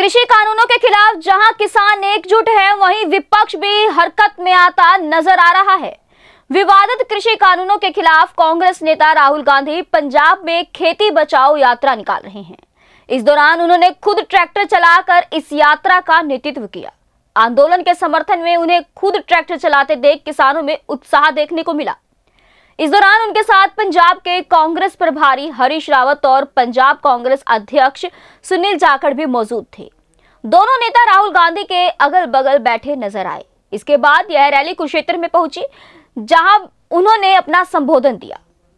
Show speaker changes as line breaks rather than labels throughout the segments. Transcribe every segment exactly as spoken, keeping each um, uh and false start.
कृषि कानूनों के खिलाफ जहां किसान एकजुट है, वहीं विपक्ष भी हरकत में आता नजर आ रहा है। विवादित कृषि कानूनों के खिलाफ कांग्रेस नेता राहुल गांधी पंजाब में खेती बचाओ यात्रा निकाल रहे हैं। इस दौरान उन्होंने खुद ट्रैक्टर चलाकर इस यात्रा का नेतृत्व किया। आंदोलन के समर्थन में उन्हें खुद ट्रैक्टर चलाते देख किसानों में उत्साह देखने को मिला। इस दौरान उनके साथ पंजाब के कांग्रेस प्रभारी हरीश रावत और पंजाब कांग्रेस अध्यक्ष सुनील जाखड़ भी मौजूद थे। दोनों नेता राहुल गांधी के अगल बगल बैठे नजर आए। इसके बाद यह रैली कुरुक्षेत्र में पहुंची, जहां उन्होंने अपना संबोधन दिया।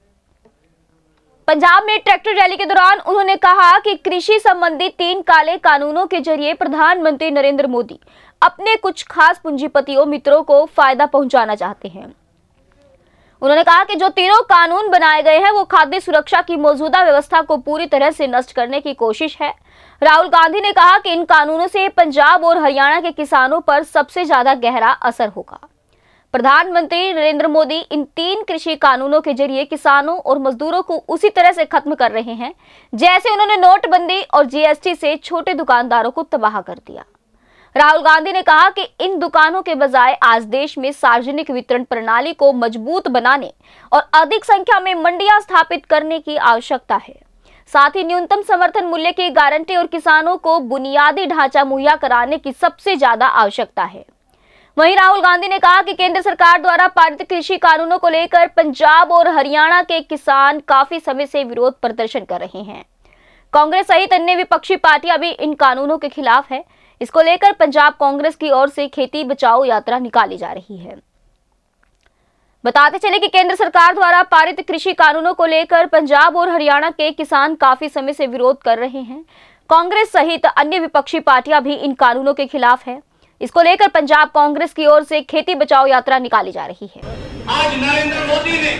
पंजाब में ट्रैक्टर रैली के दौरान उन्होंने कहा कि कृषि संबंधी तीन काले कानूनों के जरिए प्रधानमंत्री नरेंद्र मोदी अपने कुछ खास पूंजीपतियों मित्रों को फायदा पहुंचाना चाहते हैं। उन्होंने कहा कि जो तीनों कानून बनाए गए हैं वो खाद्य सुरक्षा की मौजूदा व्यवस्था को पूरी तरह से नष्ट करने की कोशिश है। राहुल गांधी ने कहा कि इन कानूनों से पंजाब और हरियाणा के किसानों पर सबसे ज्यादा गहरा असर होगा। प्रधानमंत्री नरेंद्र मोदी इन तीन कृषि कानूनों के जरिए किसानों और मजदूरों को उसी तरह से खत्म कर रहे हैं जैसे उन्होंने नोटबंदी और जीएसटी से छोटे दुकानदारों को तबाह कर दिया। राहुल गांधी ने कहा कि इन दुकानों के बजाय आज देश में सार्वजनिक वितरण प्रणाली को मजबूत बनाने और अधिक संख्या में मंडियां स्थापित करने की आवश्यकता है। साथ ही न्यूनतम समर्थन मूल्य की गारंटी और किसानों को बुनियादी ढांचा मुहैया कराने की सबसे ज्यादा आवश्यकता है। वहीं राहुल गांधी ने कहा कि केंद्र सरकार द्वारा पारित कृषि कानूनों को लेकर पंजाब और हरियाणा के किसान काफी समय से विरोध प्रदर्शन कर रहे हैं। कांग्रेस सहित अन्य विपक्षी पार्टियां भी इन कानूनों के खिलाफ है। इसको लेकर पंजाब कांग्रेस की ओर से खेती बचाओ यात्रा निकाली जा रही है। बताते चले कि केंद्र सरकार द्वारा पारित कृषि कानूनों को लेकर पंजाब और हरियाणा के किसान काफी समय से विरोध कर रहे हैं। कांग्रेस सहित अन्य विपक्षी पार्टियां भी इन कानूनों के खिलाफ है। इसको लेकर पंजाब कांग्रेस की ओर से खेती बचाओ यात्रा निकाली जा रही है।
आज नरेंद्र मोदी ने,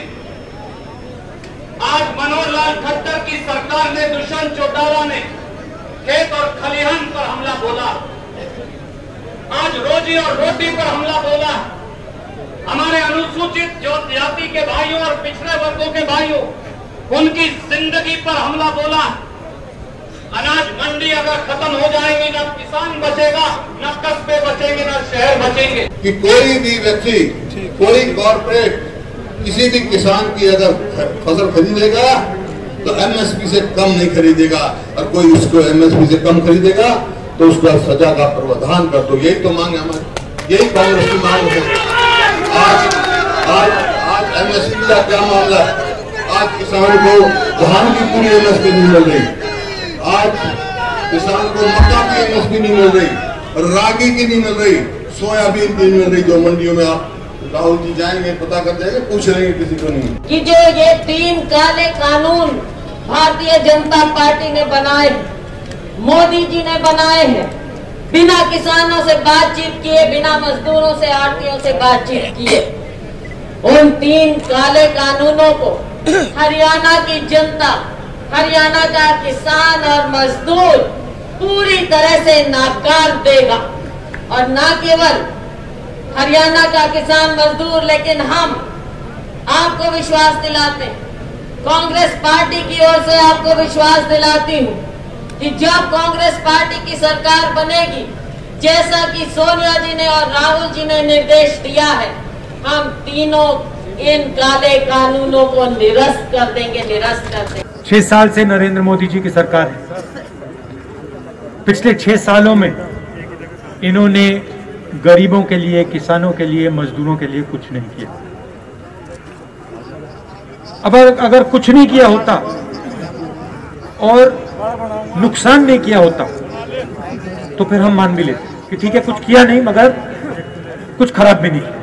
आज मनोहर लाल खट्टर की सरकार ने, दुष्यंत चौटाला ने खेत और खलिहान पर हमला बोला, आज रोजी और रोटी पर हमला बोला। हमारे अनुसूचित जो जाति के भाइयों और पिछड़े वर्गों के भाइयों, उनकी जिंदगी पर हमला बोला। अनाज मंडी अगर खत्म हो जाएंगी, न किसान बचेगा, न कस्बे बचेंगे, न शहर बचेंगे।
कि कोई भी व्यक्ति, कोई कॉर्पोरेट किसी भी किसान की अगर फसल खरीदेगा तो एमएसपी से कम नहीं खरीदेगा, और कोई उसको एमएसपी से कम खरीदेगा तो उसका सजा का प्रावधान कर दो। यही तो मांग है हमारी, यही कांग्रेस की मांग है। आज आज आज एमएसपी का क्या मामला है? आज किसान को धान की पूरी एमएसपी नहीं मिल रही, आज किसान को मक्का की एमएसपी नहीं मिल रही, रागी की नहीं मिल रही, सोयाबीन की नहीं मिल रही। जो मंडियों में आप राहुल जी जाएंगे, पता कर जाएंगे, पूछ लेंगे, किसी को नहीं
कि जो ये तीन काले कानून भारतीय जनता पार्टी ने बनाए, मोदी जी ने बनाए हैं, बिना किसानों से बातचीत किए, बिना मजदूरों से, आड़तियों से बातचीत किए, उन तीन काले कानूनों को हरियाणा की जनता, हरियाणा का किसान और मजदूर पूरी तरह से नाकार देगा। और न केवल हरियाणा का किसान मजदूर, लेकिन हम आपको विश्वास दिलाते हैं, कांग्रेस पार्टी की ओर से आपको विश्वास दिलाती हूँ कि जब कांग्रेस पार्टी की सरकार बनेगी, जैसा कि सोनिया जी ने और राहुल जी ने निर्देश दिया है, हम तीनों इन काले कानूनों को निरस्त कर देंगे, निरस्त कर देंगे।
छह साल से नरेंद्र मोदी जी की सरकार है। पिछले छह सालों में इन्होंने गरीबों के लिए, किसानों के लिए, मजदूरों के लिए कुछ नहीं किया। अब अगर कुछ नहीं किया होता और नुकसान नहीं किया होता तो फिर हम मान भी लेते कि ठीक है, कुछ किया नहीं मगर कुछ खराब भी नहीं किया।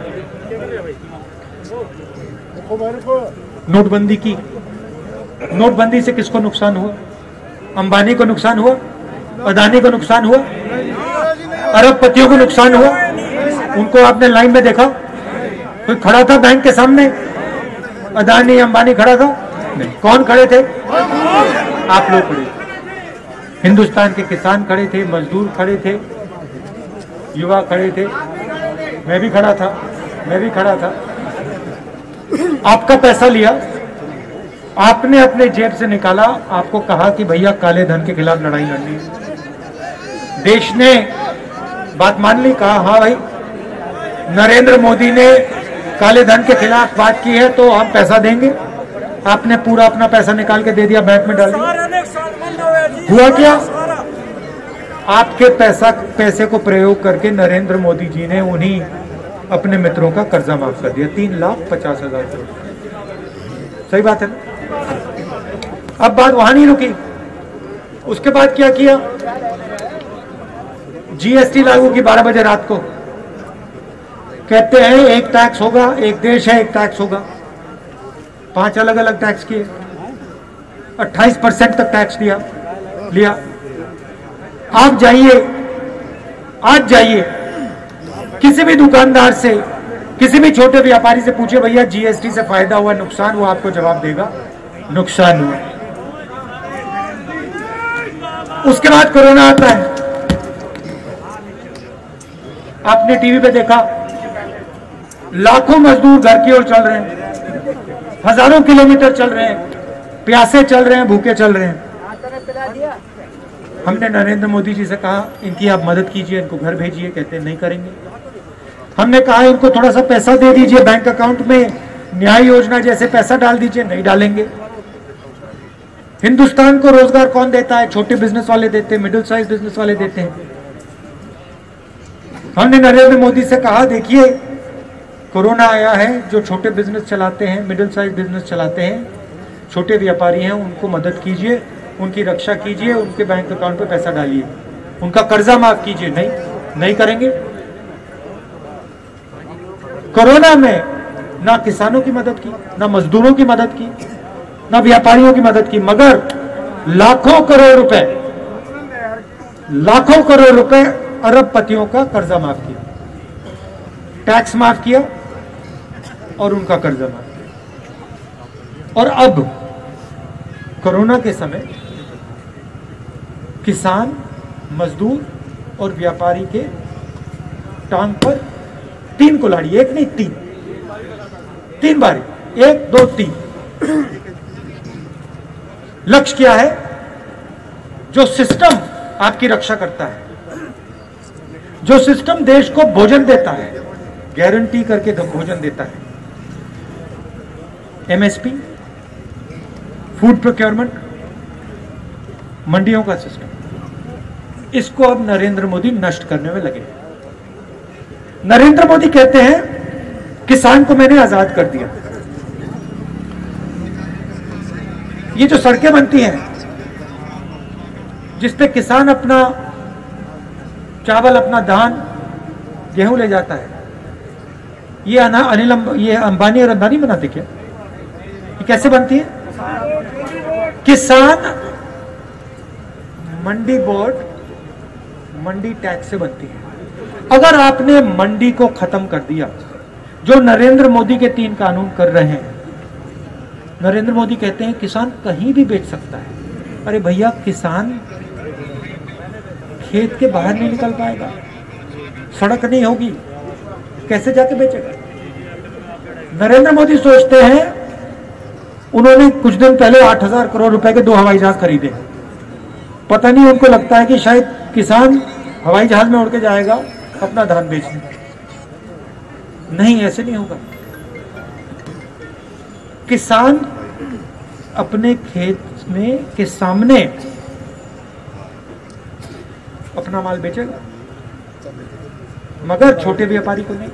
नोटबंदी की, नोटबंदी से किसको नुकसान हुआ? अंबानी को नुकसान हुआ, अदानी को नुकसान हुआ, अरबपतियों को नुकसान हुआ। उनको आपने लाइन में देखा? कोई खड़ा था बैंक के सामने? अदानी अंबानी खड़ा था? नहीं। कौन खड़े थे? आप लोग खड़े थे। हिंदुस्तान के किसान खड़े थे, मजदूर खड़े थे, युवा खड़े थे, मैं भी खड़ा था, मैं भी खड़ा था। आपका पैसा लिया, आपने अपने जेब से निकाला, आपको कहा कि भैया काले धन के खिलाफ लड़ाई लड़नी है। देश ने बात मान ली, कहा हाँ भाई नरेंद्र मोदी ने काले धन के खिलाफ बात की है तो हम पैसा देंगे। आपने पूरा अपना पैसा निकाल के दे दिया, बैंक में डाल दिया। हुआ क्या? आपके पैसा पैसे को प्रयोग करके नरेंद्र मोदी जी ने उन्हीं अपने मित्रों का कर्जा माफ कर दिया, तीन लाख पचास हजार करोड़। सही बात है ना? अब बात वहां नहीं रुकी। उसके बाद क्या किया? जीएसटी लागू की बारह बजे रात को। कहते हैं एक टैक्स होगा, एक देश है एक टैक्स होगा। पांच अलग अलग टैक्स किए, अट्ठाईस परसेंट तक टैक्स दिया लिया। आप जाइए, आज जाइए किसी भी दुकानदार से, किसी भी छोटे व्यापारी से पूछिए भैया जीएसटी से फायदा हुआ नुकसान? वो आपको जवाब देगा नुकसान हुआ। उसके बाद कोरोना आता है। आपने टीवी पे देखा, लाखों मजदूर घर की ओर चल रहे हैं, हजारों किलोमीटर चल रहे हैं, प्यासे चल रहे हैं, भूखे चल रहे हैं। हमने नरेंद्र मोदी जी से कहा इनकी आप मदद कीजिए, इनको घर भेजिए। कहते हैं नहीं करेंगे। हमने कहा इनको थोड़ा सा पैसा दे दीजिए बैंक अकाउंट में, न्याय योजना जैसे पैसा डाल दीजिए। नहीं डालेंगे। हिंदुस्तान को रोजगार कौन देता है? छोटे बिजनेस वाले देते हैं, मिडिल साइज बिजनेस वाले देते हैं। हमने नरेंद्र मोदी से कहा देखिए कोरोना आया है, जो छोटे बिजनेस चलाते हैं, मिडिल साइज बिजनेस चलाते हैं, छोटे व्यापारी हैं, उनको मदद कीजिए, उनकी रक्षा कीजिए, उनके बैंक अकाउंट पे पैसा डालिए, उनका कर्जा माफ कीजिए। नहीं नहीं करेंगे। कोरोना में ना किसानों की मदद की, ना मजदूरों की मदद की, ना व्यापारियों की मदद की, मगर लाखों करोड़ रुपए लाखों करोड़ रुपए अरबपतियों का कर्जा माफ किया, टैक्स माफ किया और उनका कर्जा माफ किया। और अब कोरोना के समय किसान, मजदूर और व्यापारी के टांग पर तीन कुल्हाड़ी, एक नहीं तीन, तीन बारी, एक दो तीन। लक्ष्य क्या है? जो सिस्टम आपकी रक्षा करता है, जो सिस्टम देश को भोजन देता है, गारंटी करके भोजन देता है, एमएसपी, फूड प्रोक्योरमेंट, मंडियों का सिस्टम, इसको अब नरेंद्र मोदी नष्ट करने में लगे। नरेंद्र मोदी कहते हैं किसान को मैंने आजाद कर दिया। ये जो सड़कें बनती हैं जिस पे किसान अपना चावल, अपना धान, गेहूं ले जाता है, ये अना अनिल अंब, ये अंबानी और अदानी बनाते क्या? ये कैसे बनती है? किसान मंडी बोर्ड, मंडी टैक्स से बनती है। अगर आपने मंडी को खत्म कर दिया, जो नरेंद्र मोदी के तीन कानून कर रहे हैं, नरेंद्र मोदी कहते हैं किसान कहीं भी बेच सकता है। अरे भैया, किसान खेत के बाहर नहीं निकल पाएगा, सड़क नहीं होगी, कैसे जाके बेचेगा? नरेंद्र मोदी सोचते हैं, उन्होंने कुछ दिन पहले आठ हजार करोड़ रुपए के दो हवाई जहाज खरीदे। पता नहीं उनको लगता है कि शायद किसान हवाई जहाज में उड़ के जाएगा अपना धान बेचने। नहीं, ऐसे नहीं होगा। किसान अपने खेत में के सामने अपना माल बेचेगा, मगर छोटे व्यापारी को नहीं,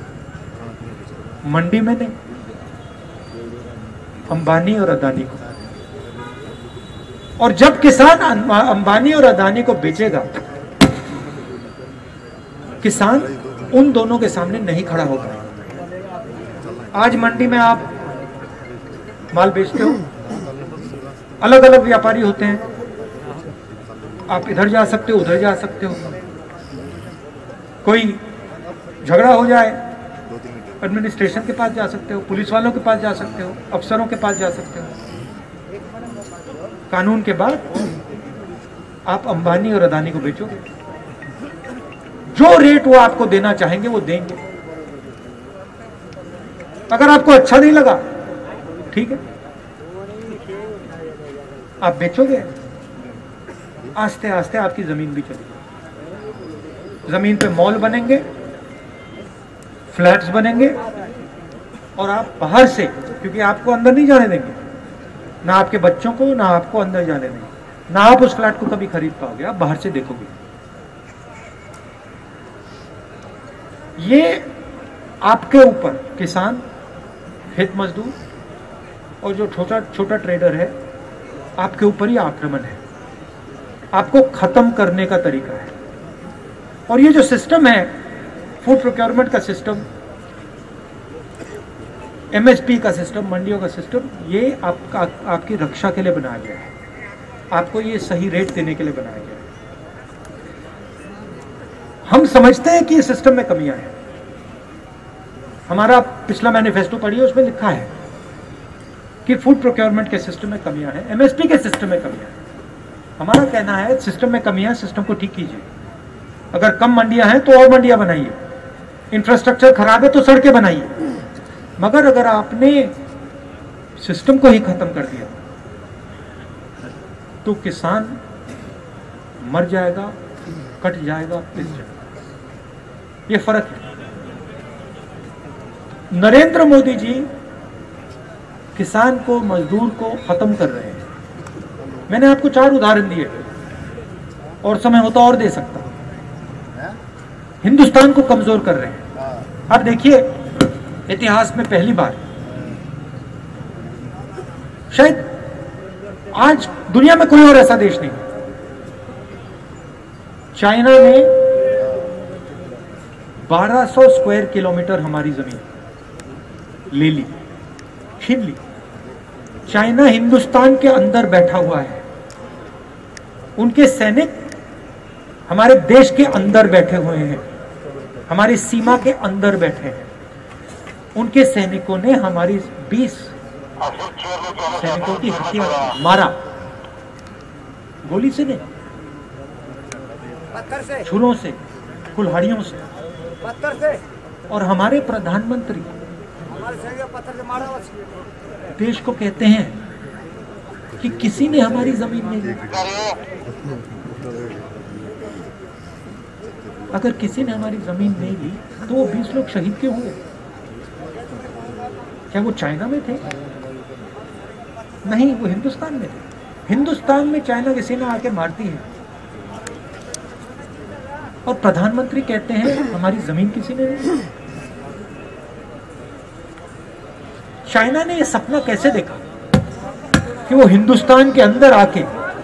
मंडी में नहीं, अंबानी और अदानी को। और जब किसान अंबानी और अदानी को बेचेगा, किसान उन दोनों के सामने नहीं खड़ा होगा। आज मंडी में आप माल बेचते हो, अलग अलग व्यापारी होते हैं, आप इधर जा सकते हो, उधर जा सकते हो। कोई झगड़ा हो जाए, एडमिनिस्ट्रेशन के पास जा सकते हो, पुलिस वालों के पास जा सकते हो, अफसरों के पास जा सकते हो। कानून के बाद आप अंबानी और अदानी को बेचोगे, जो रेट वो आपको देना चाहेंगे वो देंगे। अगर आपको अच्छा नहीं लगा, ठीक है, आप बेचोगे, आस्ते आस्ते आपकी जमीन भी चलेगी। जमीन पे मॉल बनेंगे, फ्लैट्स बनेंगे, और आप बाहर से, क्योंकि आपको अंदर नहीं जाने देंगे, ना आपके बच्चों को, ना आपको अंदर जाने देंगे, ना आप उस फ्लैट को कभी खरीद पाओगे, आप बाहर से देखोगे। ये आपके ऊपर किसान, खेत मजदूर और जो छोटा छोटा ट्रेडर है, आपके ऊपर ही आक्रमण है, आपको खत्म करने का तरीका है। और ये जो सिस्टम है, फूड प्रोक्योरमेंट का सिस्टम, एमएसपी का सिस्टम, मंडियों का सिस्टम, ये आपका आपकी रक्षा के लिए बनाया गया है, आपको ये सही रेट देने के लिए बनाया गया है। हम समझते हैं कि ये सिस्टम में कमियां हैं। हमारा पिछला मैनिफेस्टो पढ़िए, उसमें लिखा है कि फूड प्रोक्योरमेंट के सिस्टम में कमियां हैं, एमएसपी के सिस्टम में कमियां हैं। हमारा कहना है सिस्टम में कमियां, सिस्टम को ठीक कीजिए। अगर कम मंडियां हैं तो और मंडियां बनाइए, इंफ्रास्ट्रक्चर खराब है तो सड़कें बनाइए, मगर अगर आपने सिस्टम को ही खत्म कर दिया तो किसान मर जाएगा, कट जाएगा, पिस जाएगा। ये फर्क है। नरेंद्र मोदी जी किसान को, मजदूर को खत्म कर रहे हैं। मैंने आपको चार उदाहरण दिए और समय होता और दे सकता। हिंदुस्तान को कमजोर कर रहे हैं। आप देखिए, इतिहास में पहली बार, शायद आज दुनिया में कोई और ऐसा देश नहीं, चाइना ने बारह सौ स्क्वायर किलोमीटर हमारी जमीन ले ली, छीन ली। चाइना हिंदुस्तान के अंदर बैठा हुआ है, उनके सैनिक हमारे देश के अंदर बैठे हुए हैं, हमारी सीमा के अंदर बैठे हैं। उनके सैनिकों ने हमारी बीस सैनिकों की हत्या मारा, गोली से नहीं,
पत्थर से,
छुरों से, कुल्हाड़ियों से।
पत्थर से।
और हमारे प्रधानमंत्री
हमारे सैनिक पत्थर से मारा।
देश को कहते हैं कि किसी ने हमारी जमीन नहीं ली। अगर किसी ने हमारी जमीन नहीं ली तो वो बीस लोग शहीद क्यों हुए? क्या वो चाइना में थे? नहीं, वो हिंदुस्तान में थे। हिंदुस्तान में चाइना की सेना आके मारती है और प्रधानमंत्री कहते हैं हमारी जमीन किसी ने नहीं ली। चाइना ने यह सपना कैसे देखा कि वो हिंदुस्तान के अंदर आके,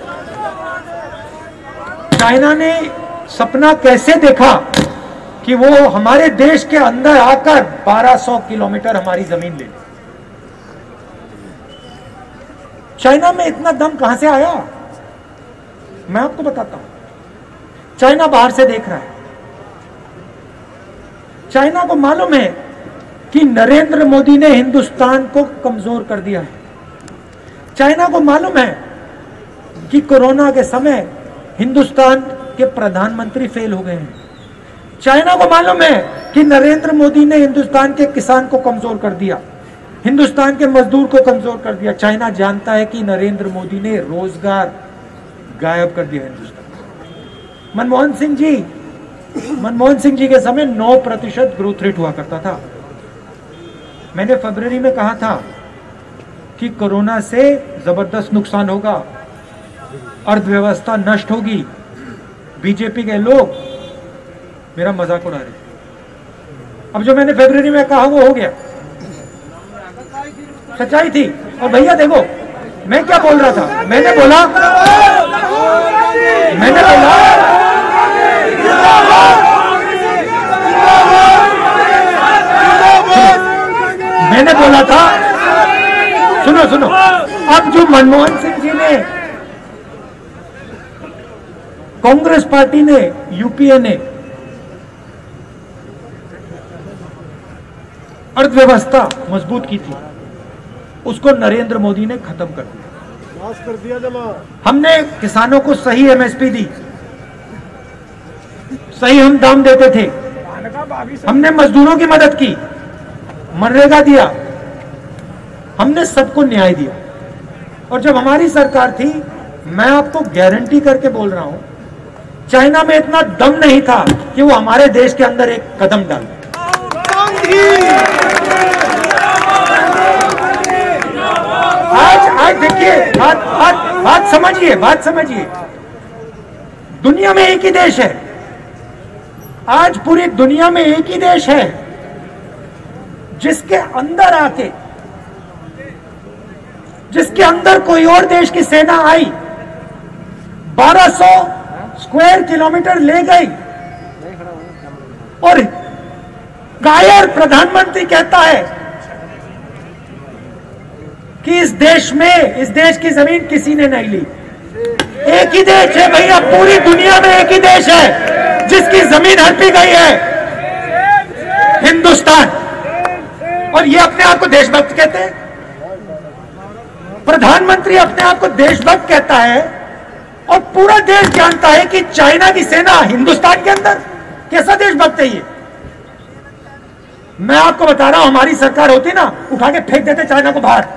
चाइना ने सपना कैसे देखा कि वो हमारे देश के अंदर आकर बारह सौ किलोमीटर हमारी जमीन ले ले? चाइना में इतना दम कहां से आया? मैं आपको बताता हूं। चाइना बाहर से देख रहा है। चाइना को मालूम है कि नरेंद्र मोदी ने हिंदुस्तान को कमजोर कर दिया है। चाइना को मालूम है कि कोरोना के समय हिंदुस्तान के प्रधानमंत्री फेल हो गए हैं। चाइना को मालूम है कि नरेंद्र मोदी ने हिंदुस्तान के किसान को कमजोर कर दिया, हिंदुस्तान के मजदूर को कमजोर कर दिया। चाइना जानता है कि नरेंद्र मोदी ने रोजगार गायब कर दिया हिंदुस्तान। मनमोहन सिंह जी मनमोहन सिंह जी के समय नौ प्रतिशत ग्रोथ रेट हुआ करता था। मैंने फरवरी में कहा था कि कोरोना से जबरदस्त नुकसान होगा, अर्थव्यवस्था नष्ट होगी। बीजेपी के लोग मेरा मजाक उड़ा रहे। अब जो मैंने फरवरी में कहा वो हो गया, सच्चाई थी। और भैया देखो मैं क्या बोल रहा था, मैंने बोला मैंने बोला मैंने बोला था सुनो सुनो अब जो मनमोहन सिंह जी ने, कांग्रेस पार्टी ने, यूपीए ने अर्थव्यवस्था मजबूत की थी, उसको नरेंद्र मोदी ने खत्म कर दिया।
नाश कर दिया जमा।
हमने किसानों को सही एमएसपी दी, सही हम दाम देते थे। हमने मजदूरों की मदद की, मनरेगा दिया, हमने सबको न्याय दिया। और जब हमारी सरकार थी, मैं आपको गारंटी करके बोल रहा हूं चाइना में इतना दम नहीं था कि वो हमारे देश के अंदर एक कदम डाले। आज आज देखिए, बात बात बात समझिए, बात समझिए। दुनिया में एक ही देश है, आज पूरी दुनिया में एक ही देश है जिसके अंदर आके, जिसके अंदर कोई और देश की सेना आई, बारह सौ स्क्वायर किलोमीटर ले गई और कायर प्रधानमंत्री कहता है कि इस देश में, इस देश की जमीन किसी ने नहीं ली। एक ही देश है भैया, पूरी दुनिया में एक ही देश है जिसकी जमीन हड़पी गई है, हिंदुस्तान। और ये अपने आप को देशभक्त कहते हैं। प्रधानमंत्री अपने आप को देशभक्त कहता है और पूरा देश जानता है कि चाइना की सेना हिंदुस्तान के अंदर। कैसा देशभक्त है ये? मैं आपको बता रहा हूं, हमारी सरकार होती ना, उठा के फेंक देते चाइना को बाहर।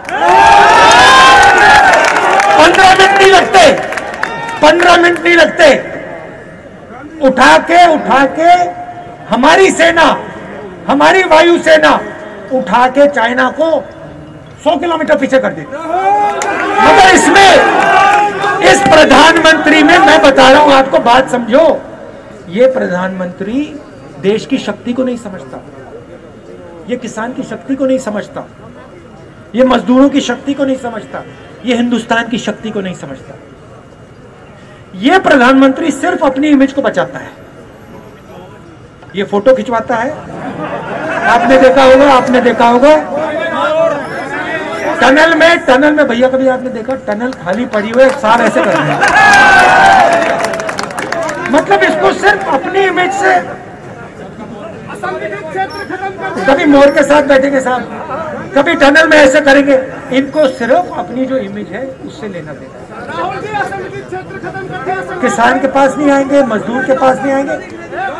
पंद्रह मिनट नहीं लगते, पंद्रह मिनट नहीं लगते। उठा के उठा के हमारी सेना, हमारी वायुसेना उठा के चाइना को सौ किलोमीटर पीछे कर देती। मगर इसमें, इस प्रधानमंत्री में मैं बता रहा हूं आपको, बात समझो, ये प्रधानमंत्री देश की शक्ति को नहीं समझता, ये किसान की शक्ति को नहीं समझता, ये मजदूरों की शक्ति को नहीं समझता, ये हिंदुस्तान की शक्ति को नहीं समझता। ये प्रधानमंत्री सिर्फ अपनी इमेज को बचाता है। ये फोटो खिंचवाता है, आपने देखा होगा, आपने देखा होगा टनल में, टनल में भैया कभी आपने देखा टनल खाली पड़ी हुई है, साहब ऐसे कर रहे हैं। मतलब इसको सिर्फ अपनी इमेज से, कभी मोर के साथ बैठेंगे साहब, कभी टनल में ऐसे करेंगे, इनको सिर्फ अपनी जो इमेज है उससे लेना देना। किसान के पास नहीं आएंगे, मजदूर के पास नहीं आएंगे।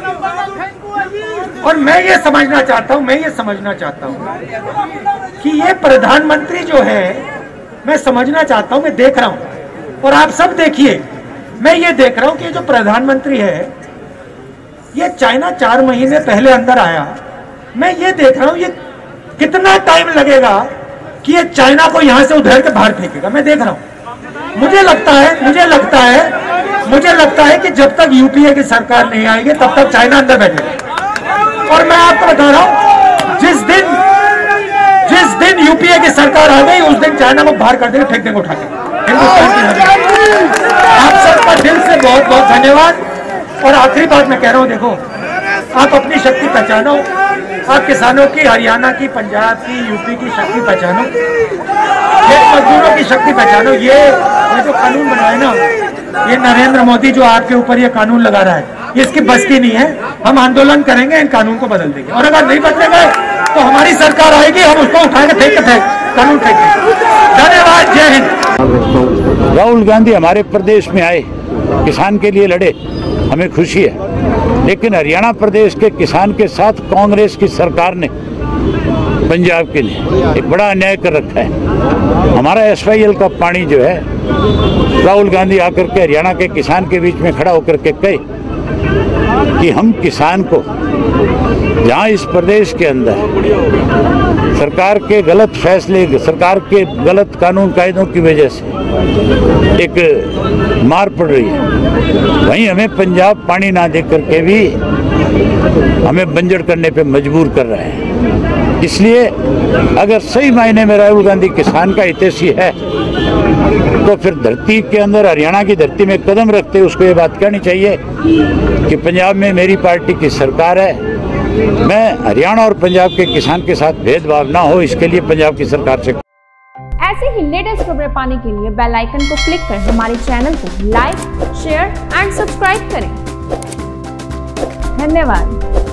और मैं ये समझना चाहता हूं, मैं ये समझना चाहता हूं कि ये प्रधानमंत्री जो है, मैं समझना चाहता हूं, मैं देख रहा हूं और आप सब देखिए, मैं ये देख रहा हूं कि ये जो प्रधानमंत्री है, ये चाइना चार महीने पहले अंदर आया। मैं ये देख रहा हूं ये कितना टाइम लगेगा कि ये चाइना को यहां से उधर के बाहर फेंकेगा। मैं देख रहा हूं, मुझे लगता है मुझे लगता है मुझे लगता है कि जब तक यूपीए की सरकार नहीं आएगी तब तक चाइना अंदर बैठेगा। और मैं आपको बता रहा हूं, जिस दिन जिस दिन यूपीए की सरकार आ गई, उस दिन चाइना को बाहर कर देंगे, फेंक देंगे उठा के हिंदुस्तान की नजर। आप सबका दिल से बहुत बहुत धन्यवाद। और आखिरी बात मैं कह रहा हूं, देखो, आप अपनी शक्ति पहचानो, आप किसानों की, हरियाणा की, पंजाब की, यूपी की शक्ति पहचानो, खेत मजदूरों की शक्ति पहचानो। ये ये जो कानून बनाए ना, ये नरेंद्र मोदी जो आपके ऊपर ये कानून लगा रहा है, ये इसकी बस की नहीं है। हम आंदोलन करेंगे, इन कानून को बदल देंगे, और अगर नहीं बदले गए तो हमारी सरकार आएगी, हम उसको उठा के फेंक के फेंक कानून फेंक देंगे। धन्यवाद, जय हिंद।
राहुल गांधी हमारे प्रदेश में आए, किसान के लिए लड़े, हमें खुशी है। लेकिन हरियाणा प्रदेश के किसान के साथ कांग्रेस की सरकार ने पंजाब के लिए एक बड़ा अन्याय कर रखा है। हमारा एस वाई एल का पानी जो है, राहुल गांधी आकर के हरियाणा के किसान के बीच में खड़ा होकर के कहे कि हम किसान को, जहाँ इस प्रदेश के अंदर सरकार के गलत फैसले, सरकार के गलत कानून कायदों की वजह से एक मार पड़ रही है, वहीं हमें पंजाब पानी ना दे करके भी हमें बंजर करने पे मजबूर कर रहे हैं। इसलिए अगर सही मायने में राहुल गांधी किसान का हितैषी है, तो फिर धरती के अंदर, हरियाणा की धरती में कदम रखते उसको ये बात कहनी चाहिए कि पंजाब में मेरी पार्टी की सरकार है, मैं हरियाणा और पंजाब के किसान के साथ भेदभाव ना हो, इसके लिए पंजाब की सरकार से।
ऐसे ही लेटेस्ट खबरें पाने के लिए बेल आइकन को क्लिक कर हमारे चैनल को लाइक, शेयर एंड सब्सक्राइब करें। धन्यवाद।